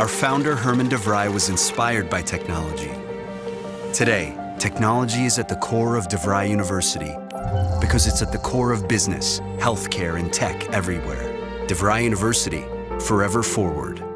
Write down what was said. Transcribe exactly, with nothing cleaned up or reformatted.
Our founder, Herman DeVry, was inspired by technology. Today, technology is at the core of DeVry University because it's at the core of business, healthcare, and tech everywhere. DeVry University, forever forward.